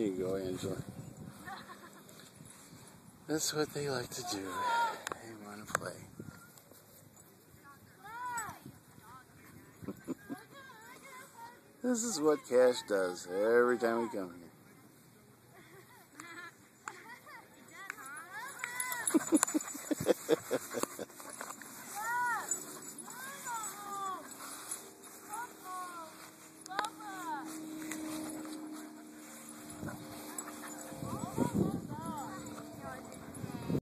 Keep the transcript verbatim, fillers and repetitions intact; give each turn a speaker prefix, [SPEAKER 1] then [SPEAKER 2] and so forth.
[SPEAKER 1] you go, Angela. That's what they like to do. They want to play. This is what Cash does every time we come here.